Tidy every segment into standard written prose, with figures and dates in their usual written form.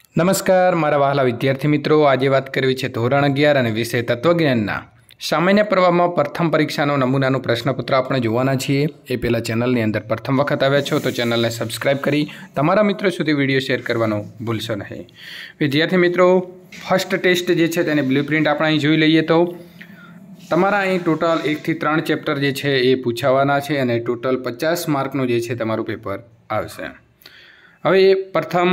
નમસ્કાર મારા વહાલા વિદ્યાર્થી મિત્રો, આજે વાત કરવી છે ધોરણ 11 અને વિષય તત્વજ્ઞાનના સામાન્ય પ્રવાહમાં પ્રથમ પરીક્ષાનો નમૂનાનું પ્રશ્નપત્ર આપણે જોવાના છીએ। એ પહેલાં ચેનલની અંદર પ્રથમ વખત આવ્યા છો તો ચેનલને સબસ્ક્રાઇબ કરી તમારા મિત્રો સુધી વિડીયો શેર કરવાનું ભૂલશો નહીં। વિદ્યાર્થી મિત્રો, ફર્સ્ટ ટેસ્ટ જે છે તેની બ્લુપ્રિન્ટ આપણે અહીં જોઈ લઈએ તો તમારા અહીં ટોટલ 1 થી 3 ચેપ્ટર જે છે એ પૂછાવાના છે અને ટોટલ 50 માર્કનું જે છે તમારું પેપર આવશે। હવે પ્રથમ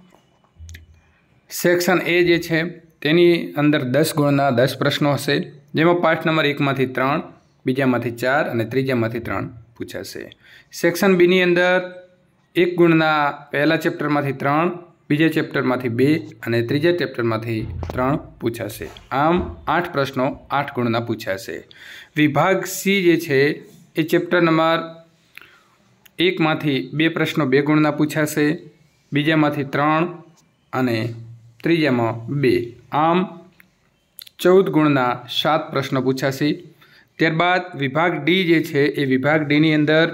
સેક્શન એ જે છે તેની અંદર 10 ગુણના 10 પ્રશ્નો હશે, જેમાં પાઠ નંબર 1 માંથી 3, બીજામાંથી 4 અને ત્રીજામાંથી 3 પૂછાશે। સેક્શન બીની અંદર 1 ગુણના પહેલા ચેપ્ટરમાંથી 3, બીજા ચેપ્ટરમાંથી 2 અને ત્રીજા ચેપ્ટરમાંથી 3 પૂછાશે। આમ 8 પ્રશ્નો 8 ગુણના પૂછાશે। વિભાગ સી જે છે એ ચેપ્ટર નંબર 1 માંથી 2 પ્રશ્નો 2 ગુણના પૂછાશે, બીજામાંથી 3 અને ત્રીજામાં 2, આમ 14 ગુણના 7 પ્રશ્નો પૂછાશે। ત્યારબાદ વિભાગ ડી જે છે એ વિભાગ ડીની અંદર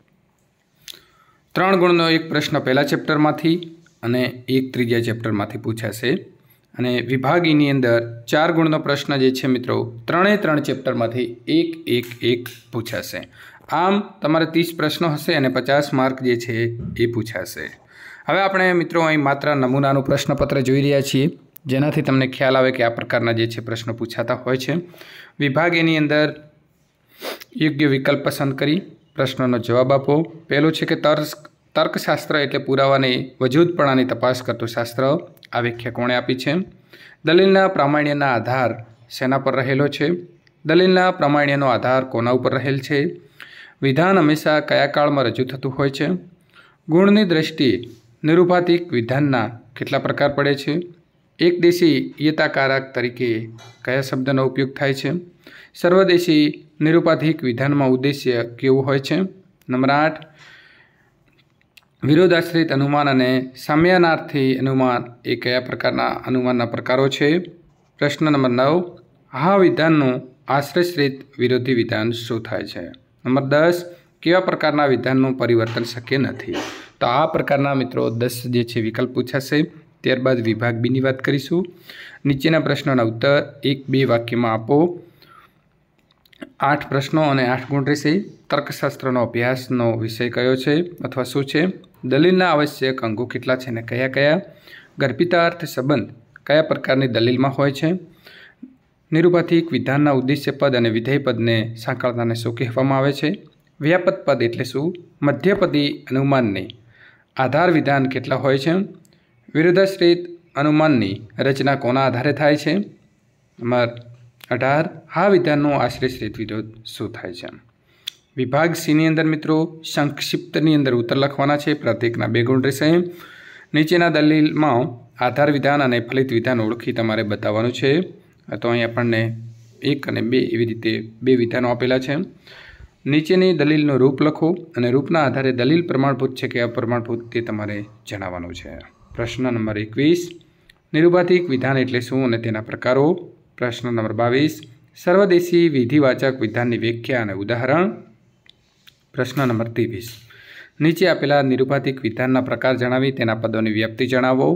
3 ગુણનો 1 પ્રશ્ન પહેલા ચેપ્ટરમાંથી અને 1 ત્રીજા ચેપ્ટરમાંથી પૂછાશે અને વિભાગ ઈની અંદર 4 ગુણનો પ્રશ્ન જે છે મિત્રો 3 ચેપ્ટરમાંથી 1 પૂછાશે। આમ તમારે 30 પ્રશ્નો હશે અને 50 માર્ક જે છે એ પૂછાશે। હવે આપણે મિત્રો અહીં માત્ર નમૂનાનું પ્રશ્નપત્ર જોઈ રહ્યા છીએ, જેનાથી તમને ખ્યાલ આવે કે આ પ્રકારના જે છે પ્રશ્નો પૂછાતા હોય છે। વિભાગ એની અંદર યોગ્ય વિકલ્પ પસંદ કરી પ્રશ્નોનો જવાબ આપો। પહેલું છે કે તર્કશાસ્ત્ર એટલે પુરાવાની વજૂદપણાની તપાસ કરતું શાસ્ત્ર। આ વ્યાખ્યા કોણે આપી છે? દલીલના પ્રામાણ્યના આધાર શેના પર રહેલો છે? દલીલના પ્રામાણ્યનો આધાર કોના ઉપર રહેલ છે? વિધાન હંમેશા કયા કાળમાં રજૂ થતું હોય છે? ગુણની દ્રષ્ટિએ નિરૂપાધિક વિધાનના કેટલા પ્રકાર પડે છે? એકદેશી યતાકારક તરીકે કયા શબ્દનો ઉપયોગ થાય છે? સર્વદેશી નિરૂપાધિક વિધાનમાં ઉદ્દેશ્ય કેવું હોય છે? નંબર 8, વિરોધાશ્રિત અનુમાન અને સામ્યાનાર્થી અનુમાન એ કયા પ્રકારના અનુમાનના પ્રકારો છે? પ્રશ્ન નંબર 9, આ વિધાનનું આશ્રયશ્રિત વિરોધી વિધાન શું થાય છે? નંબર 10, કેવા પ્રકારના વિધાનનું પરિવર્તન શક્ય નથી? તો આ પ્રકારના મિત્રો 10 જે છે વિકલ્પ પૂછાશે। ત્યારબાદ વિભાગ બીની વાત કરીશું। નીચેના પ્રશ્નોના ઉત્તર 1-2 વાક્યમાં આપો। 8 પ્રશ્નો અને 8 ગુણ રહેશે। તર્કશાસ્ત્રનો અભ્યાસનો વિષય કયો છે અથવા શું છે? દલીલના આવશ્યક અંગો કેટલા છે અને કયા કયા? ગર્ભિતાર્થ સંબંધ કયા પ્રકારની દલીલમાં હોય છે? નિરૂપાધિક વિધાનના ઉદ્દેશ્ય પદ અને વિધેય પદને સાંકળતાને શું કહેવામાં આવે છે? વ્યાપક પદ એટલે શું? મધ્યપદી અનુમાનની આધાર વિધાન કેટલા હોય છે? વિરોધાશ્રિત અનુમાનની રચના કોના આધારે થાય છે? નંબર 18, આ વિધાનનો આશ્રયશ્રિત વિરોધ શું થાય છે? વિભાગ સીની અંદર મિત્રો સંક્ષિપ્તની અંદર ઉત્તર લખવાના છે। પ્રત્યેકના 2 ગુણ રહેશે। નીચેના દલીલમાં આધાર વિધાન અને ફલિત વિધાન ઓળખી તમારે બતાવવાનું છે। તો અહીં આપણને 1 અને 2 એવી રીતે 2 વિધાનો આપેલા છે। નીચેની દલીલનું રૂપ લખો અને રૂપના આધારે દલીલ પ્રમાણભૂત છે કે અપ્રમાણભૂત તે તમારે જણાવવાનું છે। પ્રશ્ન નંબર 21, નિરૂપાધિક વિધાન એટલે શું અને તેના પ્રકારો? પ્રશ્ન નંબર 22, સર્વદેશી વિધિવાચક વિધાનની વ્યાખ્યા અને ઉદાહરણ? પ્રશ્ન નંબર 23, નીચે આપેલા નિરૂપાધિક વિધાનના પ્રકાર જણાવી તેના પદોની વ્યાપ્તિ જણાવો।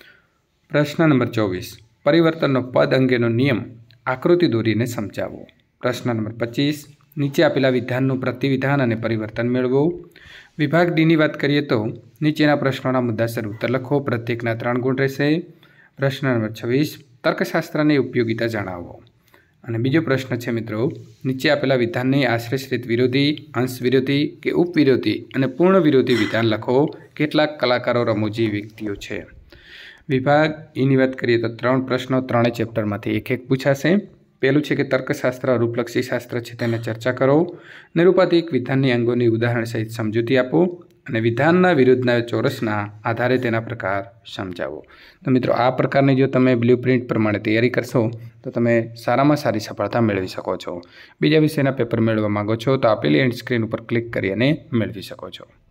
પ્રશ્ન નંબર 24, પરિવર્તનનો પદ અંગેનો નિયમ આકૃતિ દોરીને સમજાવો। પ્રશ્ન નંબર 25, નીચે આપેલા વિધાનનું પ્રતિવિધાન અને પરિવર્તન મેળવો। વિભાગ ડીની વાત કરીએ તો નીચેના પ્રશ્નોના મુદ્દાસર ઉત્તર લખો। પ્રત્યેકના 3 ગુણ રહેશે। પ્રશ્ન નંબર 26, તર્કશાસ્ત્રની ઉપયોગિતા જણાવો। અને બીજો પ્રશ્ન છે મિત્રો, નીચે આપેલા વિધાનની આશ્રયશ્રિત વિરોધી, અંશ વિરોધી કે ઉપવિરોધી અને પૂર્ણ વિરોધી વિધાન લખો। કેટલાક કલાકારો રમૂજી વ્યક્તિઓ છે? વિભાગ ઈની વાત કરીએ તો 3 પ્રશ્નો 3 ચેપ્ટરમાંથી 1 પૂછાશે। પહેલું છે કે તર્કશાસ્ત્ર રૂપલક્ષી શાસ્ત્ર છે તેને ચર્ચા કરો। નિરૂપાધિક વિધાનની અંગોની ઉદાહરણ સહિત સમજૂતી આપો અને વિધાનના વિરુદ્ધના ચોરસના આધારે તેના પ્રકાર સમજાવો। તો મિત્રો આ પ્રકારની જો તમે બ્લુપ્રિન્ટ પ્રમાણે તૈયારી કરશો તો તમે સારામાં સારી સફળતા મેળવી શકો છો। બીજા વિષયના પેપર મેળવવા માંગો છો તો આપેલી એન્ડ સ્ક્રીન ઉપર ક્લિક કરી અને મેળવી શકો છો।